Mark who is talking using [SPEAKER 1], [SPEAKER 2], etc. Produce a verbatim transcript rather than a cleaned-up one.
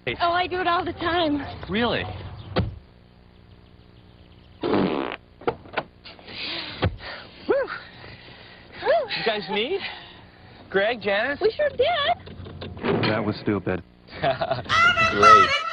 [SPEAKER 1] Oh, I do it all the time.
[SPEAKER 2] Really?
[SPEAKER 1] Woo.
[SPEAKER 2] You guys meet? Greg, Janice?
[SPEAKER 1] We sure did.
[SPEAKER 3] That was stupid.
[SPEAKER 2] Great.